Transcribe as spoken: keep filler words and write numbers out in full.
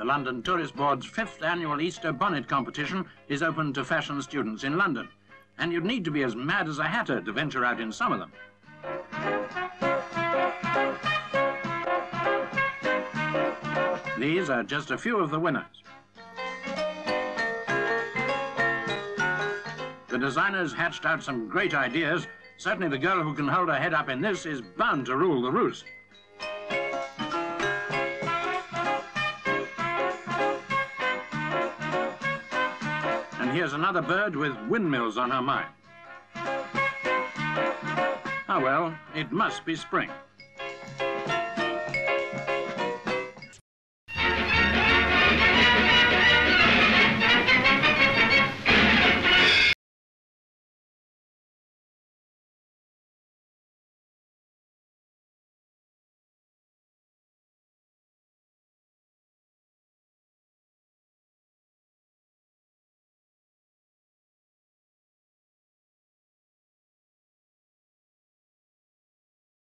The London Tourist Board's fifth annual Easter Bonnet competition is open to fashion students in London, and you'd need to be as mad as a hatter to venture out in some of them. These are just a few of the winners. The designers hatched out some great ideas. Certainly the girl who can hold her head up in this is bound to rule the roost. And here's another bird with windmills on her mind. Ah well, it must be spring.